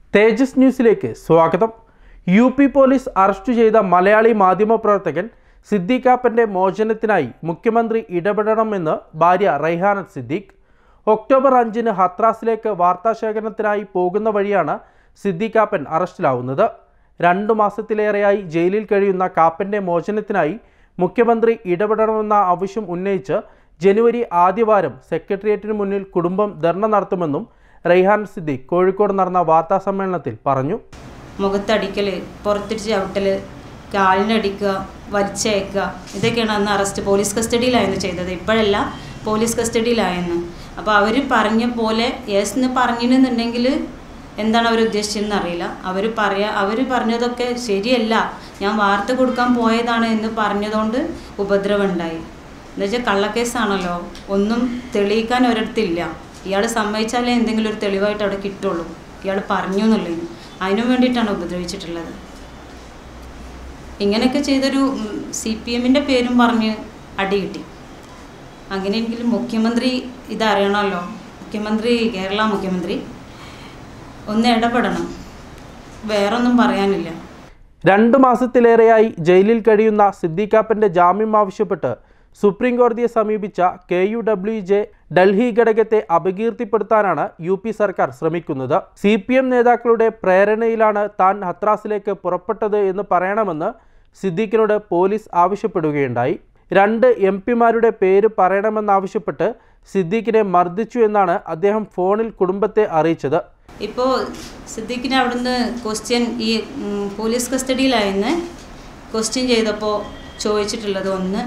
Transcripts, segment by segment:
തേജസ് ന്യൂസിലേക്ക് സ്വാഗതം. UP police arrest ചെയ്ത മലയാളി മാധ്യമപ്രവർത്തകൻ സിദ്ദീഖ് കാപ്പൻ്റെ മോചനത്തിനായി മുഖ്യമന്ത്രി ഇടപെടണമെന്ന് ഭാര്യ റൈഹാനത്ത് സിദ്ദീഖ്. ഒക്ടോബർ 5-ന് ഹത്രാസിലേക്ക് വാർത്താശേഖരണത്തിനായി പോകുന്ന വഴിയാണ് സിദ്ദീഖ് കാപ്പൻ അറസ്റ്റിലാവുന്നത്. 2 മാസത്തിലേറെയായി ജയിലിൽ കഴിയുന്ന കാപ്പൻ്റെ മോചനത്തിനായി മുഖ്യമന്ത്രി ഇടപെടണമെന്ന ആവശ്യം ഉന്നയിച്ച് ജനുവരി ആദ്യവാരം സെക്രട്ടേറിയറ്റിന് മുന്നിൽ കുടുംബം ധർണ നടത്തുമെന്നും റൈഹാനത്ത് സിദ്ദീഖ് കോഴിക്കോട് നടന്ന വാർത്താ സമ്മേളനത്തിൽ പറഞ്ഞു. മുഖത്തടിക്കൽ, പുറത്തിരിച്ച് ചവിട്ടൽ, കാലിനടിക്കുക, വലിച്ചയക്കുക, ഇതൊക്കെയാണ് അന്ന് അറസ്റ്റ്. പോലീസ് കസ്റ്റഡിയിലായിരുന്നു ചെയ്തത്. ഇപ്പോഴല്ല, പോലീസ് കസ്റ്റഡിയിലായെന്ന്. അപ്പോൾ അവർ പറഞ്ഞ പോലെ യെസ് എന്ന് പറഞ്ഞിരുന്നുണ്ടെങ്കിൽ എന്താണ് അവർ ഉദ്ദേശിച്ചതെന്ന് അറിയില്ല. അവർ പറഞ്ഞതൊക്കെ ശരിയല്ല, ഞാൻ വാർത്ത കൊടുക്കാൻ പോയതാണ് എന്ന് പറഞ്ഞതുകൊണ്ട് ഉപദ്രവം ഉണ്ടായി. എന്നുവെച്ചാൽ കള്ളക്കേസാണല്ലോ, ഒന്നും തെളിയിക്കാൻ ഒരിടത്തില്ല. ഇയാൾ സമ്മതിച്ചാലേ എന്തെങ്കിലും ഒരു തെളിവായിട്ട് അവിടെ കിട്ടുള്ളൂ. ഇയാൾ പറഞ്ഞു എന്നുള്ളതിന് അതിനു വേണ്ടിയിട്ടാണ് ഉപദ്രവിച്ചിട്ടുള്ളത്. ഇങ്ങനെയൊക്കെ ചെയ്തൊരു CPMൻ്റെ പേരും പറഞ്ഞ് അടി കിട്ടി. അങ്ങനെയെങ്കിലും മുഖ്യമന്ത്രി ഇതറിയണമല്ലോ. കേരള മുഖ്യമന്ത്രി ഒന്ന് ഇടപെടണം. വേറൊന്നും പറയാനില്ല. 2 മാസത്തിലേറെയായി ജയിലിൽ കഴിയുന്ന സിദ്ദീഖ് കാപ്പൻ്റെ ജാമ്യം ആവശ്യപ്പെട്ട് സുപ്രീം കോടതിയെ സമീപിച്ച KUWJ ഡൽഹി ഘടകത്തെ അപകീർത്തിപ്പെടുത്താനാണ് UP സർക്കാർ ശ്രമിക്കുന്നത്. CPM നേതാക്കളുടെ പ്രേരണയിലാണ് താൻ ഹത്രാസിലേക്ക് പുറപ്പെട്ടത് എന്ന് പറയണമെന്ന് സിദ്ദീഖിനോട് പോലീസ് ആവശ്യപ്പെടുകയുണ്ടായി. 2 MP-മാരുടെ പേര് പറയണമെന്നാവശ്യപ്പെട്ട് സിദ്ദീഖിനെ മർദ്ദിച്ചു എന്നാണ് അദ്ദേഹം ഫോണിൽ കുടുംബത്തെ അറിയിച്ചത്. ഇപ്പോൾ സിദ്ദീഖിനെ അവിടുന്ന് ഈ പോലീസ് കസ്റ്റഡിയിലായെന്ന് ക്വസ്റ്റ്യൻ ചെയ്തപ്പോൾ ചോദിച്ചിട്ടുള്ളത് ഒന്ന്,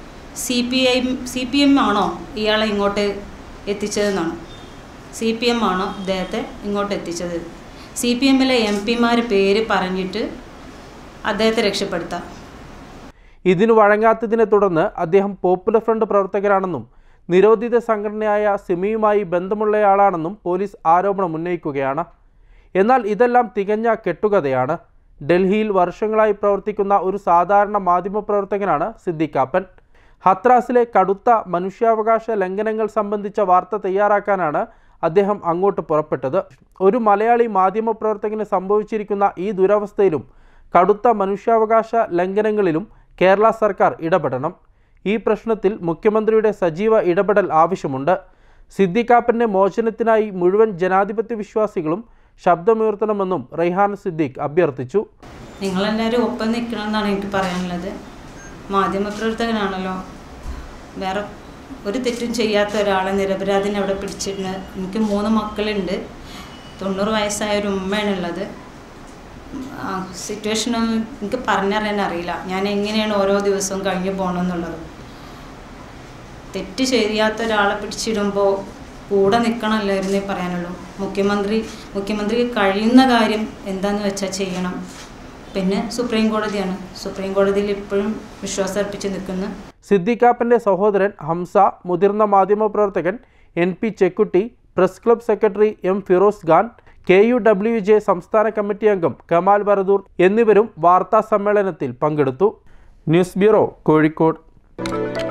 CPM ആണോ ഇയാളെ ഇങ്ങോട്ട് എത്തിച്ചതെന്നാണ്. CPM ആണോ അദ്ദേഹത്തെ ഇങ്ങോട്ട് എത്തിച്ചത്? CPM-ലെ MP-മാരുടെ പേര് പറഞ്ഞിട്ട് അദ്ദേഹത്തെ രക്ഷപ്പെടുത്താം. ഇതിനു വഴങ്ങാത്തതിനെ തുടർന്ന് അദ്ദേഹം പോപ്പുലർ ഫ്രണ്ട് പ്രവർത്തകരാണെന്നും നിരോധിത സംഘടനയായ സിമിയുമായി ബന്ധമുള്ളയാളാണെന്നും പോലീസ് ആരോപണം ഉന്നയിക്കുകയാണ്. എന്നാൽ ഇതെല്ലാം തികഞ്ഞ കെട്ടുകഥയാണ്. ഡൽഹിയിൽ വർഷങ്ങളായി പ്രവർത്തിക്കുന്ന ഒരു സാധാരണ മാധ്യമപ്രവർത്തകനാണ് സിദ്ദീഖ് കാപ്പൻ. ഹത്രാസിലെ കടുത്ത മനുഷ്യാവകാശ ലംഘനങ്ങൾ സംബന്ധിച്ച വാർത്ത തയ്യാറാക്കാനാണ് അദ്ദേഹം അങ്ങോട്ട് പുറപ്പെട്ടത്. ഒരു മലയാളി മാധ്യമപ്രവർത്തകന് സംഭവിച്ചിരിക്കുന്ന ഈ ദുരവസ്ഥയിലും കടുത്ത മനുഷ്യാവകാശ ലംഘനങ്ങളിലും കേരള സർക്കാർ ഇടപെടണം. ഈ പ്രശ്നത്തിൽ മുഖ്യമന്ത്രിയുടെ സജീവ ഇടപെടൽ ആവശ്യമുണ്ട്. സിദ്ദീഖ് കാപ്പൻ്റെ മോചനത്തിനായി മുഴുവൻ ജനാധിപത്യ വിശ്വാസികളും ശബ്ദമുയർത്തണമെന്നും റൈഹാനത്ത് സിദ്ദീഖ് അഭ്യർത്ഥിച്ചു. നിങ്ങളെല്ലാവരും ഒപ്പം നിൽക്കണമെന്നാണ് എനിക്ക് പറയാനുള്ളത്. മാധ്യമപ്രവർത്തകനാണല്ലോ, വേറെ ഒരു തെറ്റും ചെയ്യാത്ത ഒരാളെ നിരപരാധിനെ അവിടെ പിടിച്ചിരുന്നു. എനിക്ക് 3 മക്കളുണ്ട്. 90 വയസ്സായ ഒരു ഉമ്മയാണുള്ളത്. സിറ്റുവേഷനൊന്നും എനിക്ക് പറഞ്ഞറിയാൻ അറിയില്ല. ഞാൻ എങ്ങനെയാണ് ഓരോ ദിവസവും കഴിഞ്ഞു പോകണമെന്നുള്ളത്. തെറ്റ് ചെയ്യാത്ത ഒരാളെ പിടിച്ചിടുമ്പോൾ കൂടെ നിൽക്കണമല്ലായിരുന്നേ പറയാനുള്ളൂ. മുഖ്യമന്ത്രിക്ക് കഴിയുന്ന കാര്യം എന്താണെന്ന് വെച്ചാൽ ചെയ്യണം. പിന്നെ സുപ്രീം കോടതിയാണ്. സുപ്രീം കോടതിയിൽ ഇപ്പോഴും വിശ്വാസം അർപ്പിച്ച് നിൽക്കുന്നു. സിദ്ദീഖ് കാപ്പൻ്റെ സഹോദരൻ ഹംസ, മുതിർന്ന മാധ്യമപ്രവർത്തകൻ NP Chekkutty, press club secretary M Firoz Khan, KUWJ സംസ്ഥാന കമ്മിറ്റി അംഗം കമാൽ ബരദൂർ എന്നിവരും വാർത്താ സമ്മേളനത്തിൽ പങ്കെടുത്തു. News bureau, Kozhikode.